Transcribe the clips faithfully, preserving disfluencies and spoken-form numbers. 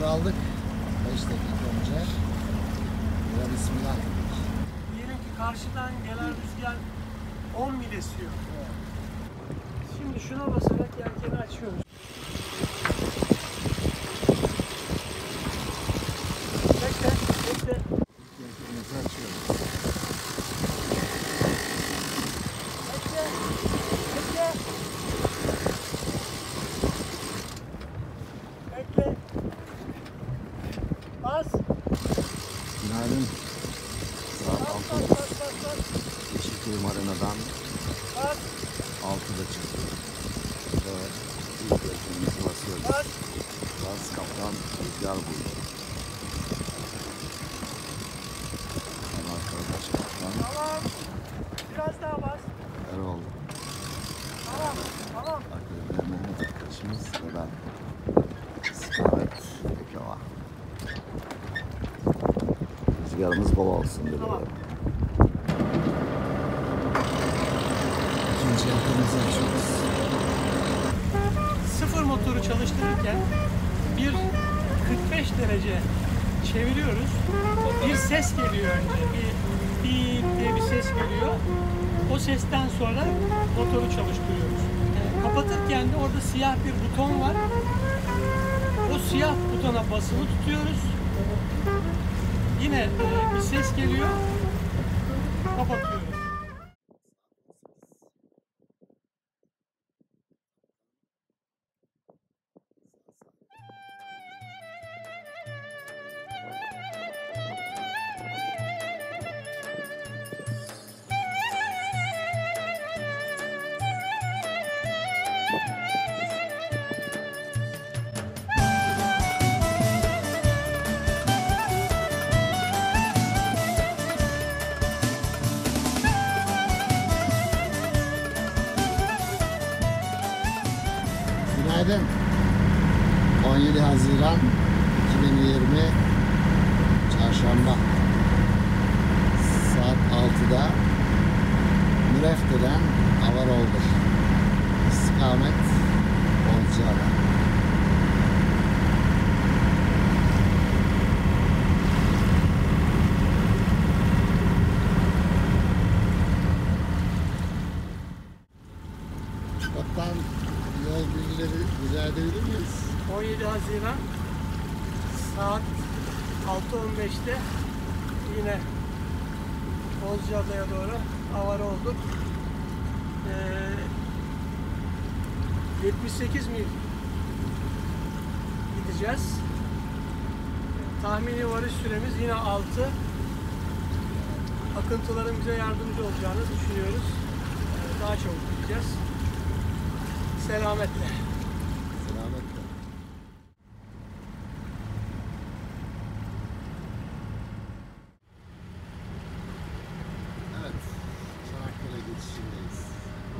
aldık beş dakika önce. Ya bismillah. Diyelim ki karşıdan gelen rüzgar on mil esiyor. Şimdi şuna basarak yelkeni açıyoruz. Bekle, bekle. Yelkenimizi açıyoruz. Bekle, bekle. Bekle. Bas. Günaydın. Saat Bas, altı. bas, bas, bas, bas. Yeşilköy Marina'dan Bas, altıda çıktık. Ve ilk yelkenimizi basıyoruz. bas. Bas kaptan rüzgar buldu. Hem arkadaş kaptan Tamam. Biraz daha bas. Erol. Tamam, tamam. Arkadaşlar Mehmet arkadaşımız ve ben. İstikamet Ekava. Rüzgarımız bol olsun dedi. Tamam. İkinci yelkenimizi açıyoruz. Sıfır motoru çalıştırırken bir kırk beş derece çeviriyoruz. Bir ses geliyor önce. Bir bip diye bir ses geliyor. O sesten sonra motoru çalıştırıyoruz. Yani kapatırken de orada siyah bir buton var. O siyah butona basılı tutuyoruz. Yine e, bir ses geliyor. Kapatıyoruz. Günaydın. on yedi Haziran iki bin yirmi Çarşamba. Saat altıda Mürefte'den Avarol'dur. İstikamet Bozcaada. Kaptan, yol bilgileri rica edebilir miyiz? on yedi Haziran saat altı on beşte yine Bozcaada'ya doğru avara olduk. Ee, yetmiş sekiz mil gideceğiz. Tahmini varış süremiz yine altı. Akıntıların bize yardımcı olacağını düşünüyoruz. Ee, daha çabuk gideceğiz. Selametle. Selametle. Evet, Çanakkale geçişindeyiz.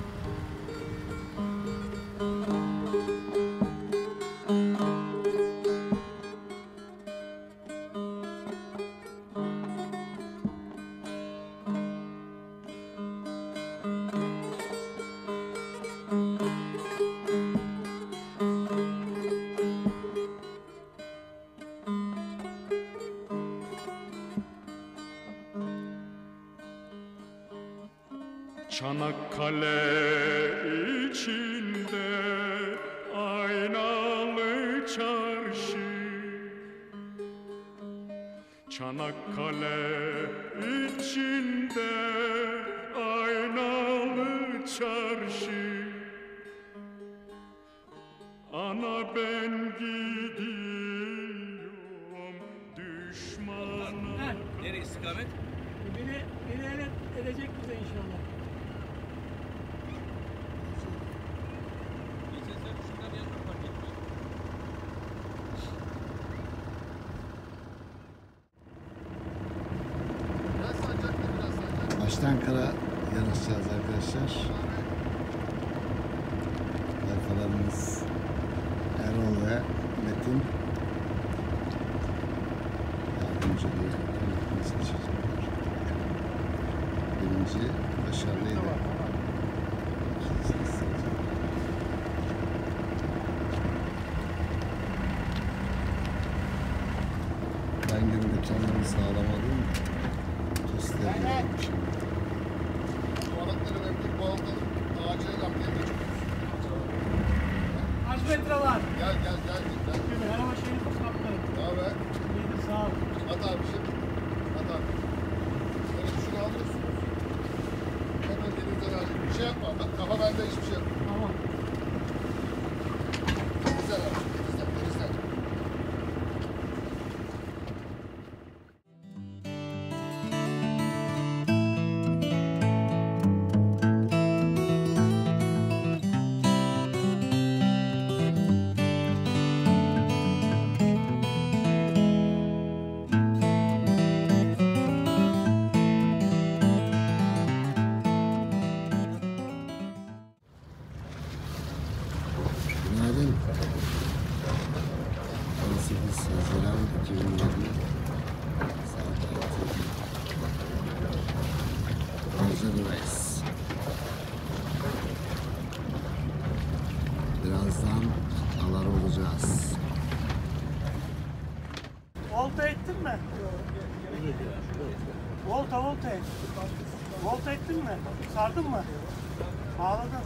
Çanakkale içinde aynalı çarşı, Çanakkale içinde aynalı çarşı, ana ben gidiyorum düşmana. Nereye istikamet? Beni, beni ele edecek bize inşallah. Geçen sefer şundan yanına fark etmiyor. Baştankara yarışacağız arkadaşlar. Sayfalarımız Erol ve Metin yardımcı oluyor. Nasıl geçecekler? Birinci başarılıydı. geçen gün de kendimi sağlamadım. Tostları yapmışım. Balıkları verdik, bu aldı ağacıyla birlikte çıkıyoruz. Kaç metre var? Gel gel gel gel. Şimdi araba şeyini kaptı. Ne haber? İyidir sağ ol. At abi şey. At abi. Böyle şunu alıyorsunuz. Hemen denizden abi. Bir şey yapma. Bak, kafa bende hiçbir şey yok. Tamam. Denizden abi. Denizden, denizden. Günaydın. on sekiz Haziran iki bin yirmi saat altı. Hazırdayız. Birazdan alar olacağız. Volta ettin mi? Volta volta et. Volta ettin mi? Sardın mı? Bağladın.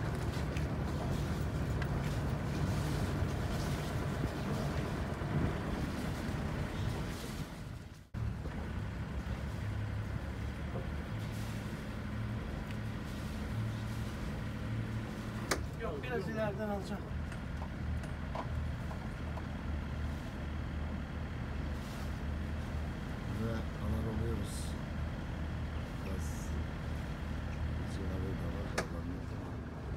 Yok biraz ileriden alacağım. Ve alar oluyoruz. Biraz rüzgarı da var. Zorlanıyor zaman.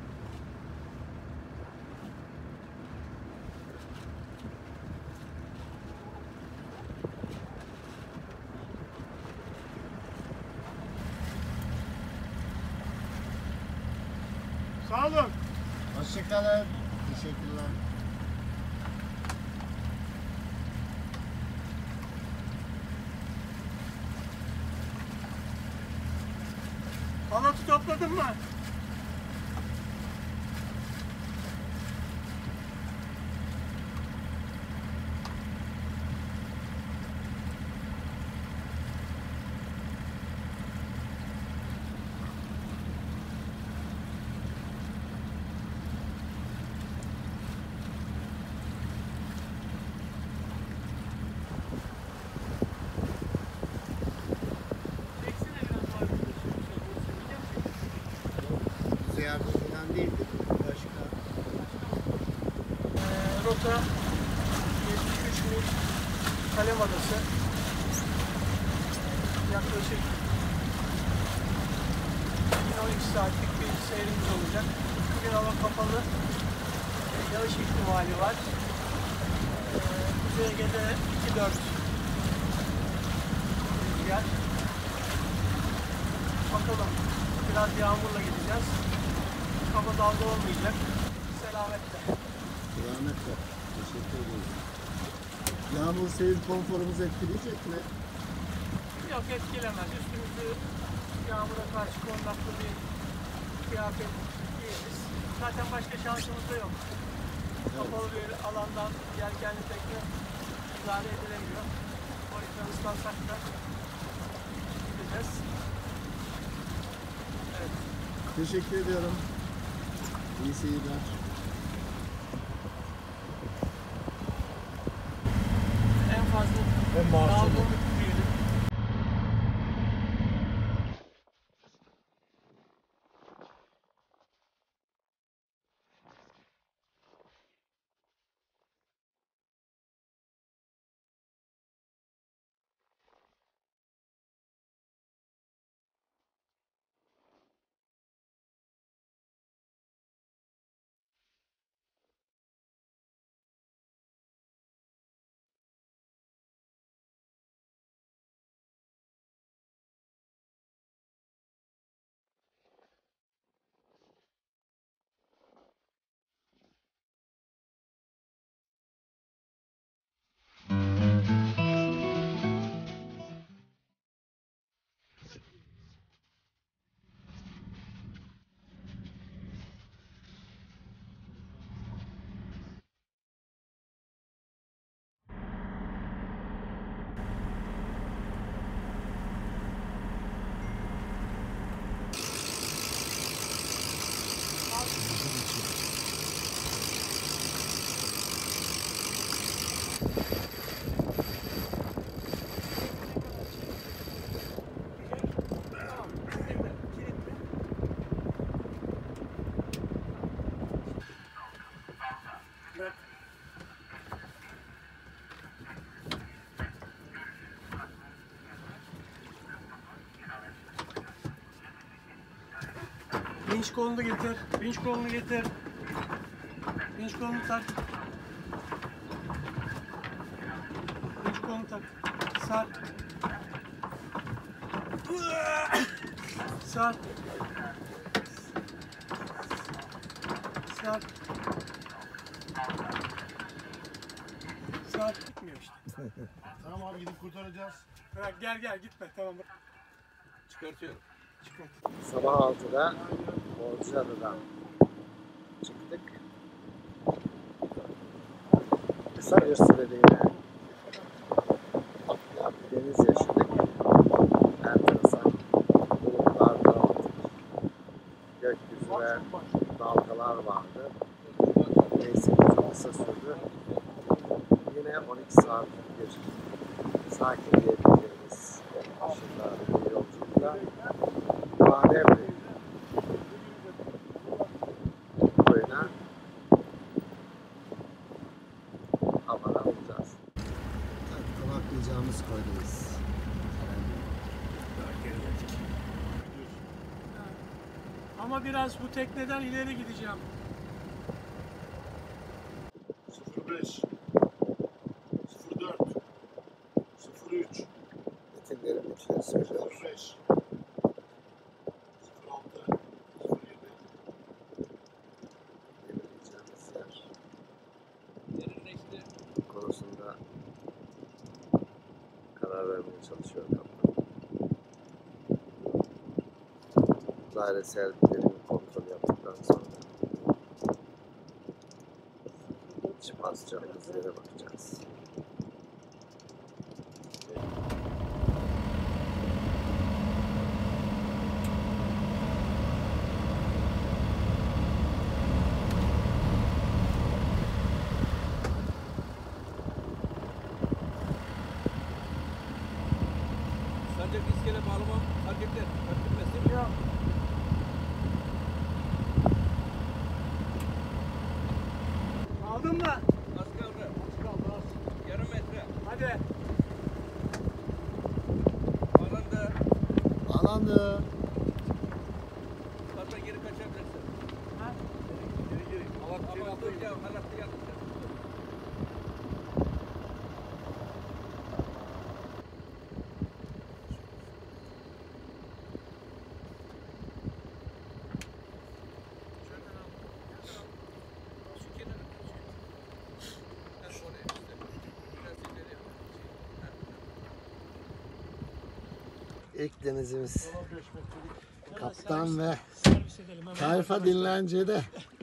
Sağ olun. Hoşçakalın. Teşekkürler. Halatı topladın mı? Çeksene biraz var. Bize yardım falan değildi. Başka. Ee, rota yetmiş üç mil Kalem Adası. Yaklaşık on iki saatlik bir seyrimiz olacak. Bugün hava kapalı. Ee, Yağış ihtimali var. Ee, Kuzey Ege'de iki dört rüzgar. Bakalım. Biraz yağmurla gideceğiz. Kaba dalga olmayacak. Selametle. Kıyametle. Teşekkür ederim. Yağmur senin konforumuzu etkileyecek mi? Yok etkilemez. Üstümüzü yağmura karşı korunaklı bir kıyafet giyeriz. Zaten başka şansımız da yok. Kapalı bir alandan yelkenli tekne idare edilemiyor. O yüzden ıslansak da gideceğiz. Evet. Teşekkür ediyorum. İyi seyirler. En fazla En masum. dalgınlık Vinç kolunu getir. Vinç kolunu getir. Vinç kolunu tak. Vinç kolunu tak. Sar. Sar. Sar. Sar. Gitmiyor işte. Tamam abi gidip kurtaracağız. Bırak, gel gel gitme, tamam. Çıkartıyorum. Çıkart. Sabah altıda Bozcaada'dan çıktık. Kısa bir süreliğine bir deniz yaşadık. Enteresan bulutlar dağıldık. Gökyüzüne dalgalar vardı. Neyse çok kısa sürdü. Yine on iki saatlik bir sakin diyebileceğimiz aşırıda bir yolculukta Bademli koyuna havada olacağız. Tabii konaklayacağımız koydayız. Ama biraz bu tekneden ileri gideceğim. sıfır beş, sıfır dört, sıfır üç, Metinlerin içine söylüyor. sıfır beş, sıfır altı, sıfır yedi. Gidebileceğimiz yer Derinleşti. konusunda karar vermeye çalışıyor kaptan. Dairesel derin kontrol yaptıktan sonra iç basacağımız yere bakacağız. Sancak iskele bağlamam fark etmez. Fark etmez değil mi? Yok. Aldın mı? Az kaldı. Az kaldı az. Yarım metre. Hadi. Alanda Bağlandı. fazla geri kaçabilirsin. Ha? Geri geri. Ama dur ya halatı yanlış. Şu kenara. Ha, oraya işte. Biraz ileri. İlk denizimiz. Kaptan ve Servis edelim hemen. tayfa dinlencede.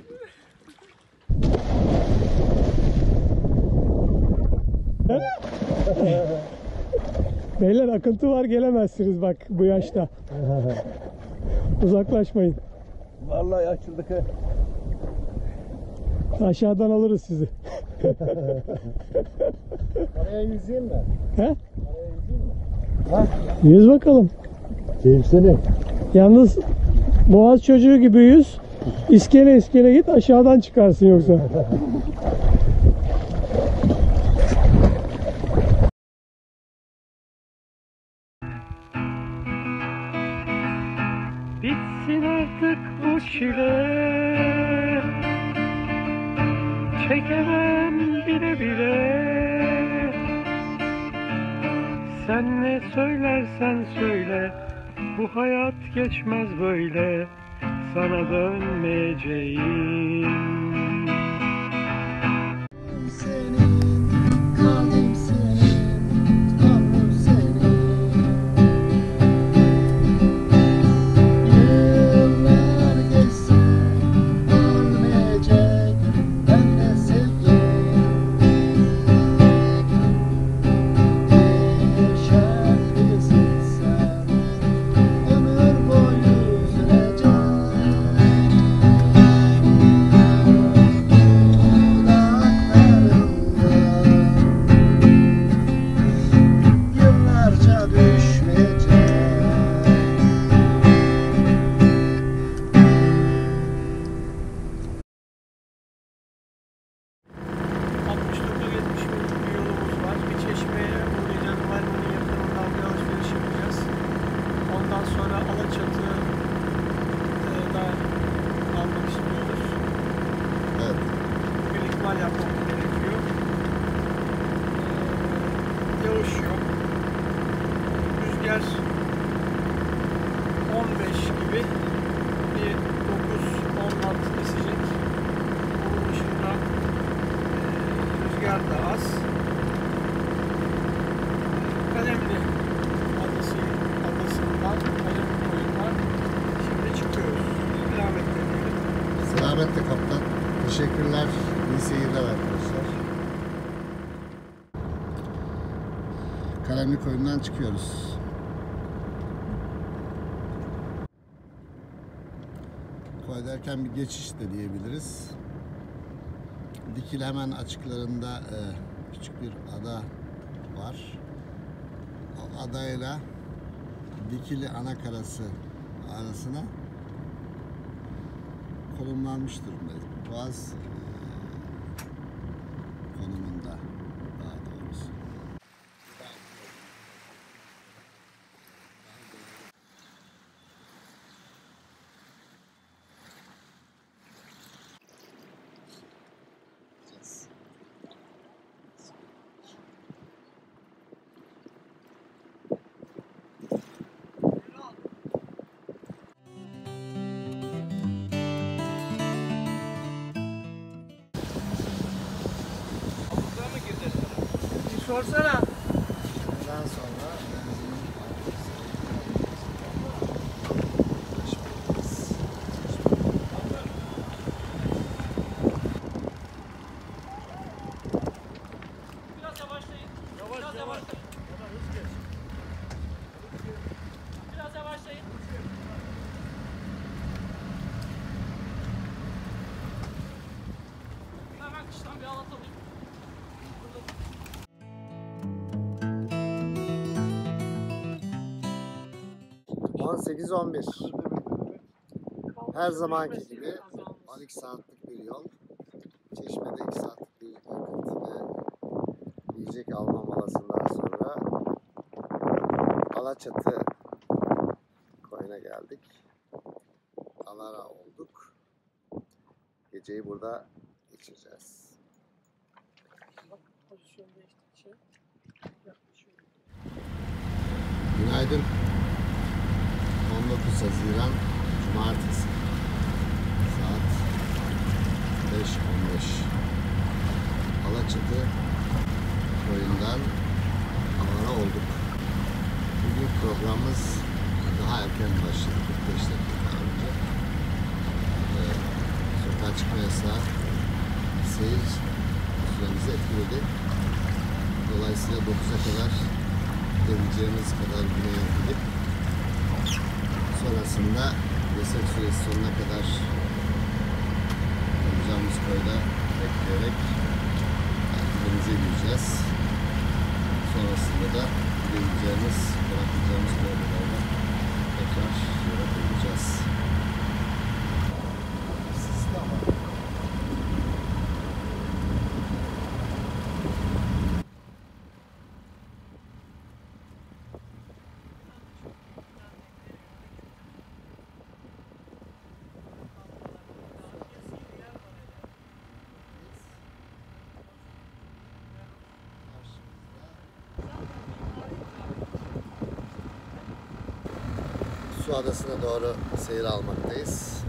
Beyler akıntı var, gelemezsiniz bak bu yaşta. Uzaklaşmayın. Vallahi açıldık. Aşağıdan alırız sizi. Araya yüzeyim mi? He? Yüz bakalım. Keyif seni. Yalnız boğaz çocuğu gibi yüz. İskele iskele git, aşağıdan çıkarsın yoksa. Bitsin artık bu çile, çekemem bile bile. Sen ne söylersen söyle, bu hayat geçmez böyle, sana dönmeyeceğim. Senin, kalbim senin, ömrüm senin. Yıllar geçse ölmeyecek ben de sevgilim. Yaşayabilirsin sen, ömür boyu sürecek. yağış yok. Rüzgar on beş gibi, bir dokuz on knot esecek. Onun dışında e, rüzgar da az. Kalemli adası, adasından, Kalemli koyundan şimdi çıkıyoruz. Selametle diyelim. Selametle kaptan. Teşekkürler. İyi seyirler arkadaşlar. Kalemli koyundan çıkıyoruz. Koy derken bir geçiş de diyebiliriz. Dikili hemen açıklarında e, küçük bir ada var. O adayla Dikili Anakarası arasına konumlanmış durumdayız. Boğaz e, konumunda daha doğrusu. Bir sorsana. Ondan sonra benzinin Biraz yavaşlayın. Biraz yavaşlayın. Biraz yavaşlayın. Hemen kıştan bir halat alayım. on sekiz on bir. Her zamanki gibi on iki saatlik bir yol. Çeşme'de iki saatlik bir yakıt ve yiyecek alma molasından sonra Alaçatı koyuna geldik. Alara olduk. Geceyi burada geçireceğiz. Günaydın. on dokuz Haziran Cumartesi. Saat beş on beş. Alaçatı koyundan Alara olduk. Bugün programımız daha erken başladı. kırk beş dakika önce. Ee, sokağa çıkma yasağı seyir süremizi etkiledi. Dolayısıyla dokuza kadar gidebileceğimiz kadar güneye gidip sonrasında yasak süresi sonuna kadar olacağımız koyda bekleyerek denize gireceğiz. Sonrasında da gidebileceğimiz, bırakacağımız koylarda tekrar yola koyacağız. Sisli ama. Su Adası'na doğru seyir almaktayız.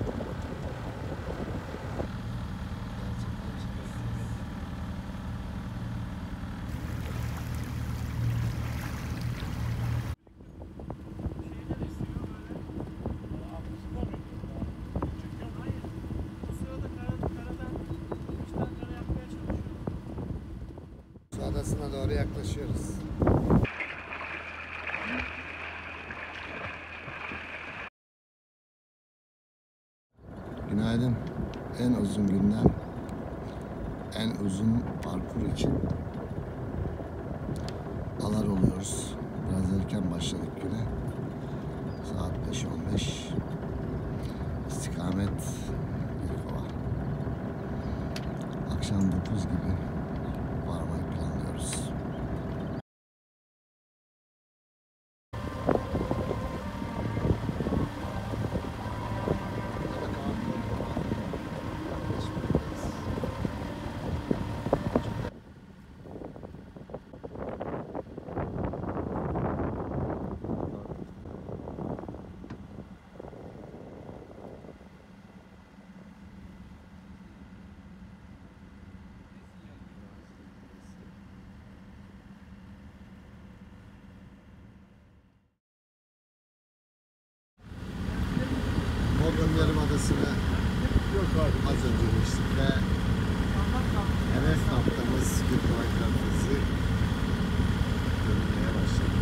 Su Adası'na doğru yaklaşıyoruz. Günaydın. En uzun günden en uzun parkur için Alar oluyoruz. Biraz erken başladık güne. Saat beş on beş. İstikamet Yekova. Akşam dokuz gibi varmayı planlıyoruz. molasını Yok abi. az önce geçtik ve hedef noktamız Gökova Körfezi görünmeye başladı.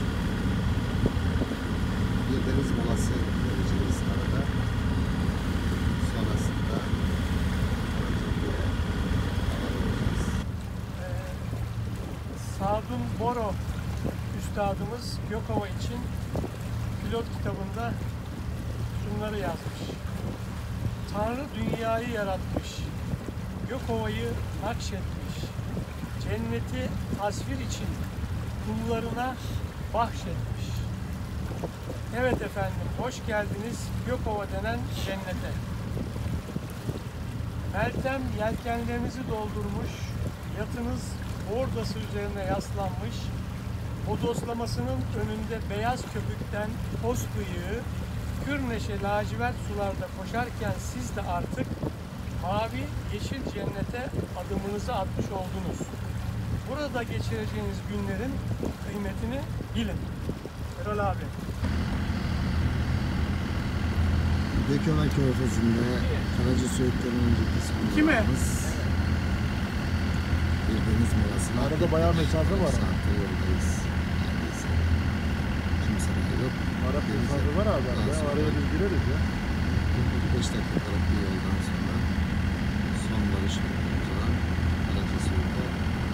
Bir deniz molası vereceğiz arada. Sonrasında Anadolu'ya hava vereceğiz. Sadun Boro üstadımız Gökova için pilot kitabında şunları yazmış. Tanrı dünyayı yaratmış, Gökova'yı nakşetmiş, cenneti tasvir için kullarına bahşetmiş. Evet efendim, hoş geldiniz Gökova denen cennete. Meltem yelkenlerinizi doldurmuş, yatınız bordası üzerine yaslanmış, bodoslamasının önünde beyaz köpükten toz kıyığı, kür neşe lacivert sularda koşarken siz de artık mavi yeşil cennete adımınızı atmış oldunuz. Burada geçireceğiniz günlerin kıymetini bilin. Erol abi. Gökova Körfezi'nde Karaca Söğüt'ten önceki İki mi? sonlarımız bir deniz molası var. Arada bayağı mesafe var. Saatte yoldayız. Neredeyse. Kimse de yok. Arap mesafe var abi. Daha Ya, sonra araya biz gireriz ya. kırk beş dakikalık bir yoldan sonra son varış noktamız olan Karaca Söğüt'e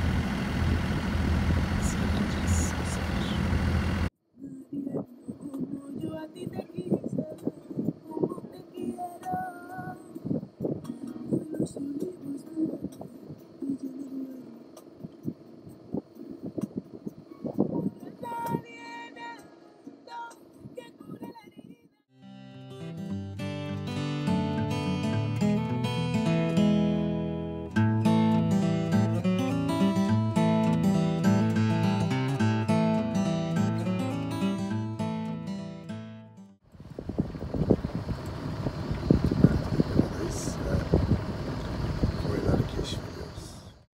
sığınacağız bu sefer. Como yo a ti te quise, como te quiero. Hoy los olivos duelen y yo no duermo. Nadie en el mundo que cure la herida. Buradayız ve koyları keşfediyoruz.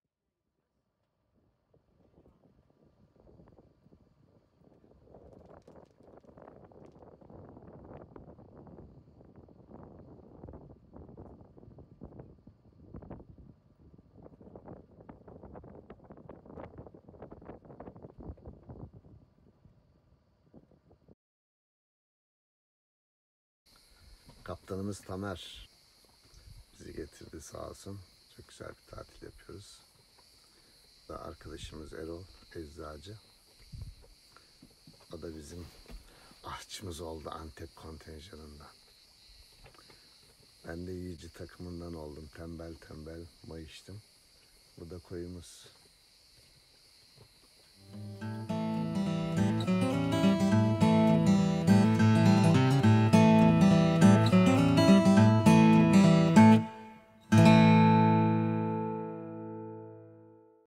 Kaptanımız Tamer bizi getirdi sağ olsun. Çok güzel bir tatil yapıyoruz. Da arkadaşımız Erol eczacı. O da bizim aşçımız oldu Antep kontenjanından. Ben de yiyici takımından oldum. Tembel tembel mayıştım. Bu da koyumuz.